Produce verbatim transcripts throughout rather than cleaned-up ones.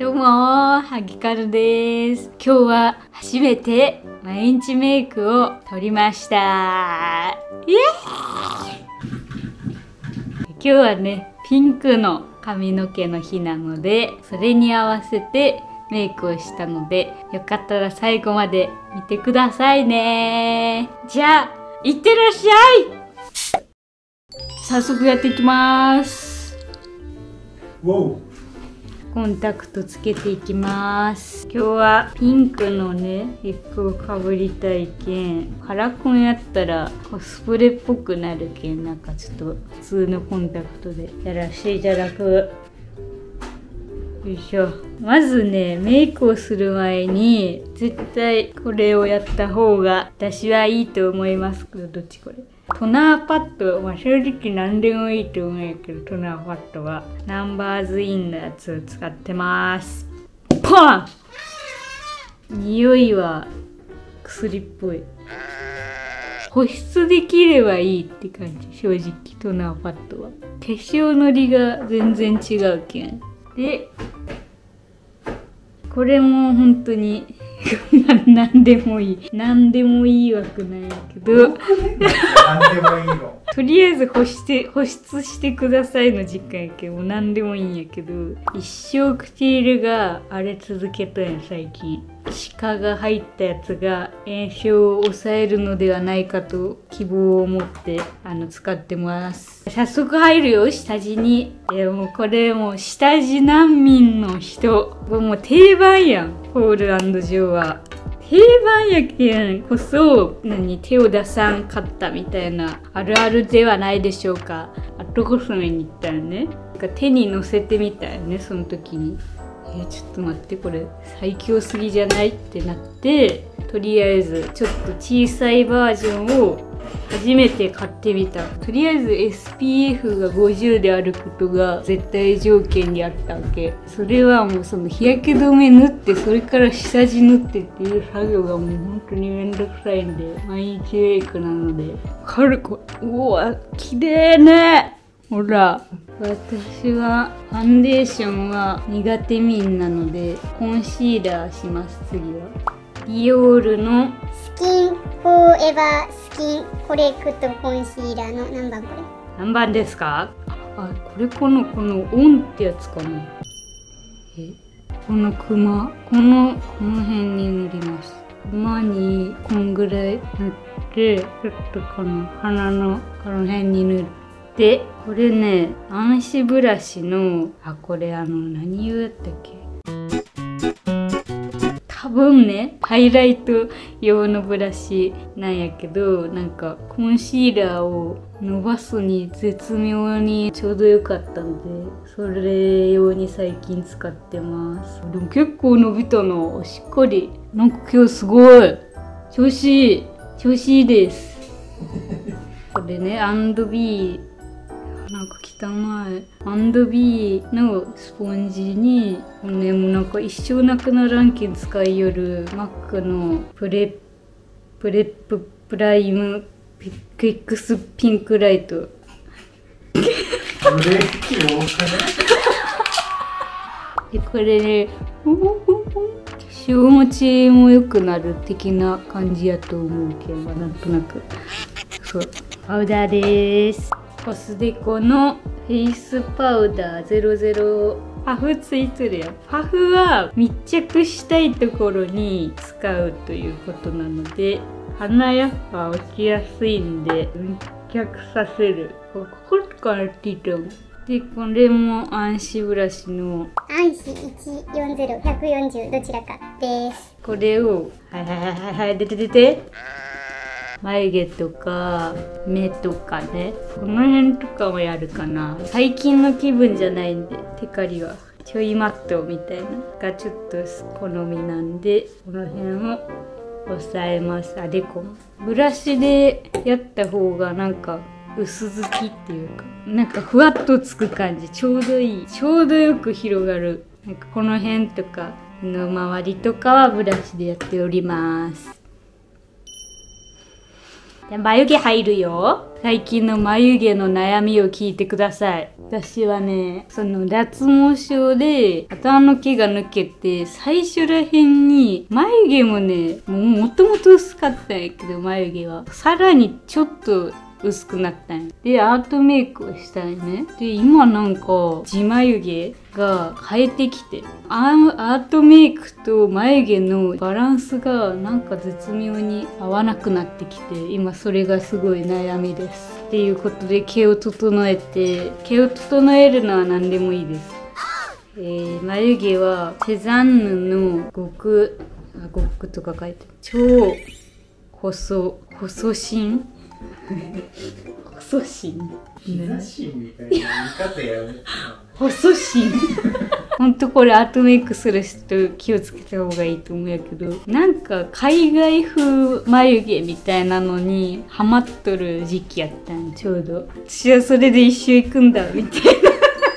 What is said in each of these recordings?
どうもー、ハギカルです。今日は初めて毎日メイクを撮りました。イエーイ！今日はね、ピンクの髪の毛の日なので、それに合わせてメイクをしたので、よかったら最後まで見てくださいね。じゃあ、いってらっしゃい！早速やっていきます。コンタクトつけていきます。今日はピンクのね、服をかぶりたいけん、カラコンやったらコスプレっぽくなるけん、なんかちょっと普通のコンタクトでやらせていただく。よいしょ。まずね、メイクをする前に絶対これをやった方が私はいいと思いますけど、どっちこれ？トナーパッド、まあ、正直何でもいいと思うんやけど、トナーパッドはナンバーズインのやつを使ってます。パン！匂いは薬っぽい。保湿できればいいって感じ、正直トナーパッドは。化粧のりが全然違うけん。で、これも本当に何でもいい。何でもいいわけないけど何でもいいの。とりあえず保湿、保湿してくださいの実感やけど、もう何でもいいんやけど、一生唇が荒れ続けたんや最近。歯科が入ったやつが炎症を抑えるのではないかと希望を持ってあの使ってます。早速入るよ、下地に。いやもうこれもう下地難民の人。これもう定番やん、ポール&ジョーは。定番やけんこそ何手を出さんかったみたいなあるあるではないでしょうか。アットコスメに行ったらね、なんか手に乗せてみたよね、その時に。えー、ちょっと待って、これ最強すぎじゃないってなって、とりあえずちょっと小さいバージョンを初めて買ってみた。とりあえず エスピーエフ がごじゅうであることが絶対条件にあったわけ。それはもうその日焼け止め塗って、それから下地塗ってっていう作業がもう本当にめんどくさいんで、毎日メイクなので。カルコ、うわ、綺麗ね。ほら。私はファンデーションは苦手民なので、コンシーラーします。次はディオールのスキンフォーエバースキンコレクトコンシーラーの何番これ？ 何番ですか？あ、これこのこのオンってやつかな。え、このクマ、このこの辺に塗ります。クマにこんぐらい塗って、ちょっとこの鼻のこの辺に塗って、これね、暗視ブラシの、あ、これあの何色やったっけ？多分ね、ハイライト用のブラシなんやけど、なんかコンシーラーを伸ばすに絶妙にちょうど良かったので、それ用に最近使ってます。でも結構伸びたの、しっかり。なんか今日すごい調子いい調子いいです。これね、アンドビー、なんか汚い。アンドビーのスポンジに、これね、もうなんか一生なくならんけん使いよるマックのプレプレッププライムピック X ピンクライト。ブレーキ多くない？で、これね、塩持ちも良くなる的な感じやと思うけん、なんとなく。そう、パウダーです。コスデコのフェイスパウダーゼロゼロ。パフついてるやん。パフは密着したいところに使うということなので、鼻やっぱ落ちやすいんで密着させる。こことかやっていいと思う。で、これも暗視ブラシの暗視いちよんゼロ、ひゃくよんじゅうどちらかです。 これを、はいはいはいはいはい、出て出て。眉毛とか目とかね、この辺とかもやるかな。最近の気分じゃないんで、テカリはちょいマットみたいながちょっと好みなんで、この辺を押さえます。あ、でこブラシでやった方がなんか薄付きっていうか、なんかふわっとつく感じ。ちょうどいい、ちょうどよく広がる。なんかこの辺とかの周りとかはブラシでやっております。 じゃあ眉毛入るよ。最近の眉毛の悩みを聞いてください。私はね、その脱毛症で頭の毛が抜けて、最初らへんに眉毛もね、もうもともと薄かったんやけど、眉毛は。さらにちょっと薄くなったんや。で、アートメイクをしたんやね。で、今なんか、地眉毛が変えてきて、アートメイクと眉毛のバランスがなんか絶妙に合わなくなってきて、今それがすごい悩みです。っていうことで毛を整えて、毛を整えるのは何でもいいです。えー、眉毛はセザンヌの極、あ、極とか書いてる。超細、細芯細芯膝芯みたいな言い方やめて。 細芯ほんとこれアートメイクする人気をつけた方がいいと思うんやけど、なんか海外風眉毛みたいなのにハマっとる時期やったんちょうど。私はそれで一周行くんだみたいな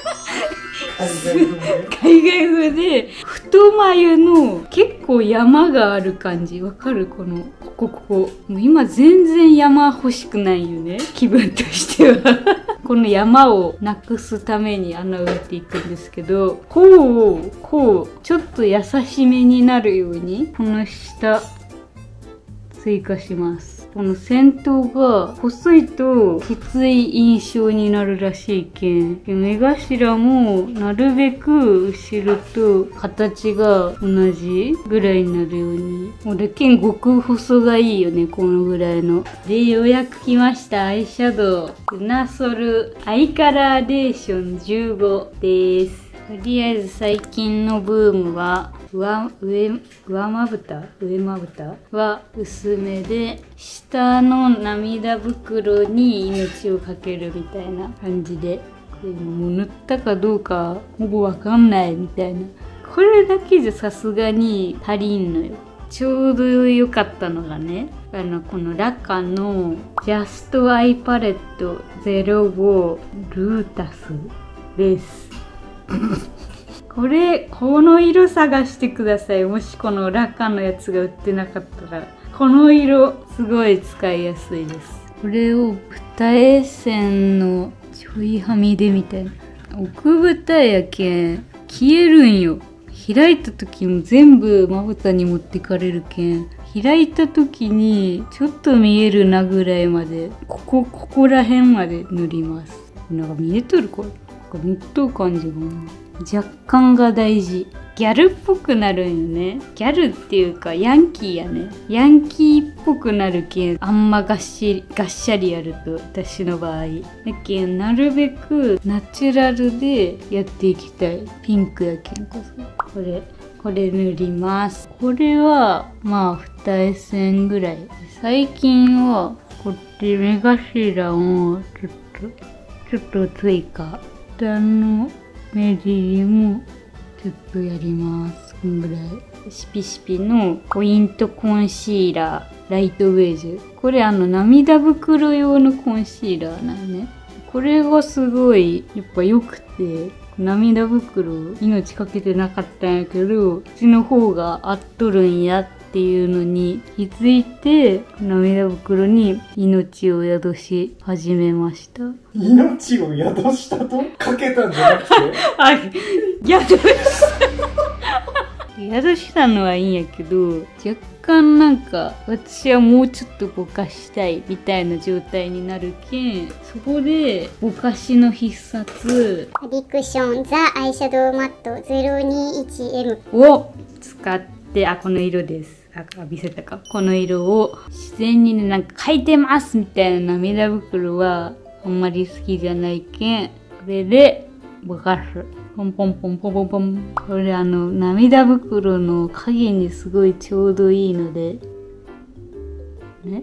海外風で太眉の結構山がある感じわかる？このここここもう今全然山欲しくないよね、気分としてはこの山をなくすために穴を打っていくんですけど、こうこうちょっと優しめになるようにこの下追加します。この先頭が細いときつい印象になるらしいけん、目頭もなるべく後ろと形が同じぐらいになるように。俺けん極細がいいよね、このぐらいの。で、ようやく来ました。アイシャドウ。ルナソルアイカラーデーションじゅうごです。とりあえず最近のブームは上、上、上まぶた上まぶたは薄めで、下の涙袋に命をかけるみたいな感じで、これもう塗ったかどうかほぼわかんないみたいな。これだけじゃさすがに足りんのよ。ちょうど良かったのがね、あの、このラカのジャストアイパレットゼロごルータスです。これ、この色探してください。もしこのラカのやつが売ってなかったら。この色、すごい使いやすいです。これを二重線のちょいはみ出みたいな。奥二重やけん、消えるんよ。開いた時も全部まぶたに持ってかれるけん。開いた時にちょっと見えるなぐらいまで、ここ、ここら辺まで塗ります。なんか見えとるか？塗っとる感じが若干が大事。ギャルっぽくなるんよね。ギャルっていうかヤンキーやね。ヤンキーっぽくなるけん、あんまがっしり、がっしゃりやると、私の場合。だけん、なるべくナチュラルでやっていきたい。ピンクやけんこそ。これ、これ塗ります。これは、まあ、二重線ぐらい。最近は、こっち目頭を、ちょっと、ちょっと追加。下の目尻もちょっとやります。こんぐらい。シピシピのポイントコンシーラー、ライトベージュ。これあの涙袋用のコンシーラーなんね。これがすごいやっぱ良くて、涙袋命かけてなかったんやけど、うちの方が合っとるんやっていうのに気づいて、涙袋に命を宿し始めました。 命を宿したとかけたんじゃなくてはい、宿した宿したのはいいんやけど、若干なんか私はもうちょっとぼかしたいみたいな状態になるけん、そこでぼかしの必殺アディクションザアイシャドウマット ゼロにいちエムを使って、あ、この色です。あ、浴びせたか。この色を自然にね、なんか描いてますみたいな涙袋はあんまり好きじゃないけん、これでぼかす。ポンポンポンポンポンポン。これあの、涙袋の影にすごいちょうどいいので。ね。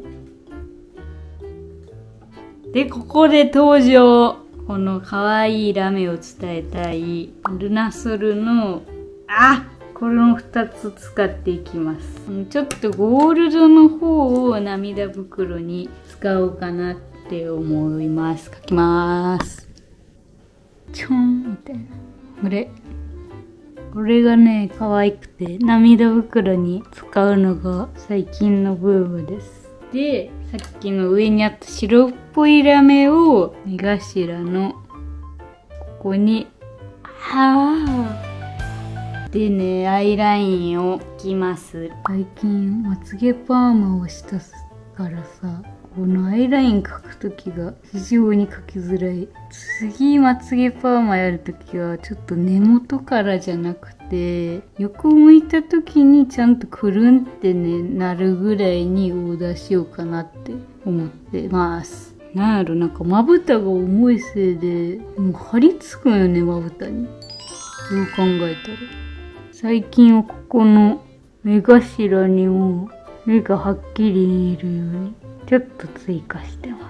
で、ここで登場。この可愛いラメを伝えたい。ルナソルの、あこの二つ使っていきます。ちょっとゴールドの方を涙袋に使おうかなって思います。描きまーす。ちょんみたいな。これ。これがね、可愛くて涙袋に使うのが最近のブームです。で、 さっきの上にあった白っぽいラメを目頭のここにはあでね、アイラインを引きます。最近まつげパーマをしたからさ、このアイライン描くときが非常に描きづらい。次まつげパーマやるときはちょっと根元からじゃなくて横向いたときにちゃんとくるんってねなるぐらいにオーダーしようかなって思ってます。なんやろ、なんかまぶたが重いせいでもう張り付くよね、まぶたに。どう考えたら最近はここの目頭にも目がはっきり見えるようにちょっと追加してます。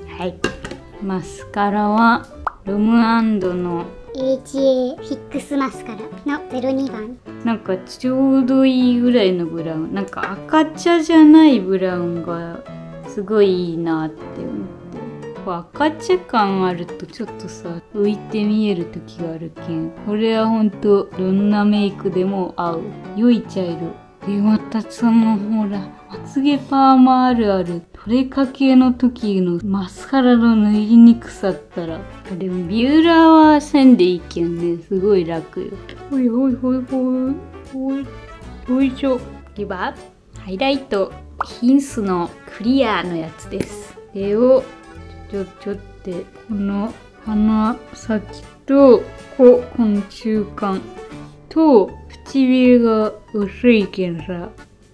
はい。マスカラはロムアンドのエイチエー フィックスマスカラのゼロにばん。 なんかちょうどいいぐらいのブラウン。なんか赤茶じゃないブラウンがすごいいいなって思って。こう赤茶感あるとちょっとさ浮いて見える時があるけん。これはほんとどんなメイクでも合う。良い茶色。でまたそのほらまつげパーマあるある取れかけの時のマスカラの塗りにくさったら、でもビューラーはせんでいいけんね、すごい楽よ。ほいほいほいほいほいほいしょ。ではハイライトヒンスのクリアのやつです。これをちょちょちょってこの鼻先とここの中間と唇が薄いけんさ、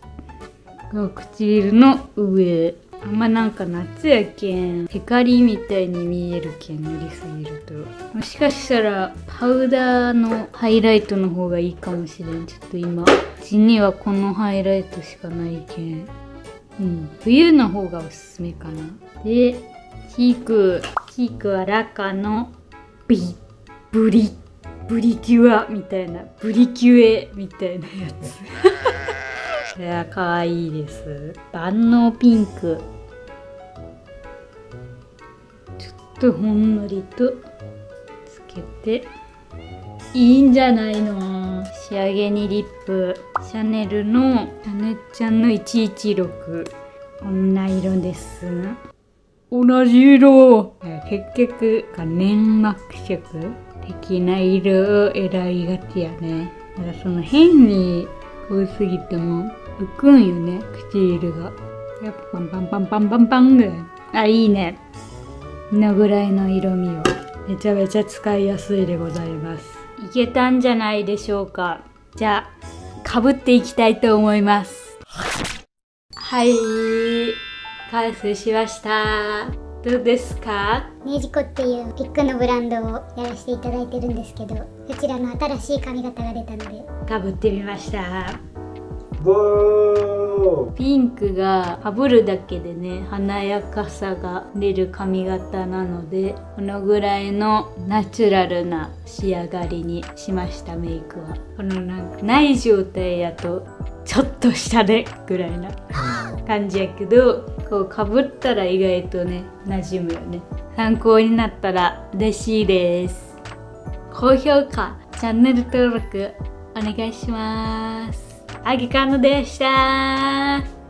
唇の上。あんまなんか夏やけんテカリみたいに見えるけん塗りすぎると、もしかしたらパウダーのハイライトの方がいいかもしれん。ちょっと今うちにはこのハイライトしかないけん、うん、冬の方がおすすめかな。でチークチークはラカのビブリブリキュアみたいな、ブリキュエみたいなやつこれは可愛いです。万能ピンク、ちょっとほんのりとつけていいんじゃないの。仕上げにリップ、シャネルのシャネちゃんのいちいちろく、こんな色です。同じ色。結局粘膜色的な色を選びがちやね。だからその変に濃すぎても浮くんよね、唇が。やっぱパンパンパンパンパンパンぐらい。あ、いいね。このぐらいの色味をめちゃめちゃ使いやすいでございます。いけたんじゃないでしょうか。じゃあかぶっていきたいと思います。はい、完成しました。どうですか？ ネジコっていうピックのブランドをやらせていただいてるんですけど、こちらの新しい髪型が出たのでかぶってみました。 ボーピンクがかぶるだけでね華やかさが出る髪型なので、このぐらいのナチュラルな仕上がりにしました。メイクはこのなんかない状態やとちょっと下でぐらいな感じやけど、こうかぶったら意外とね馴染むよね。参考になったら嬉しいです。高評価、チャンネル登録お願いします。あぎかのでした。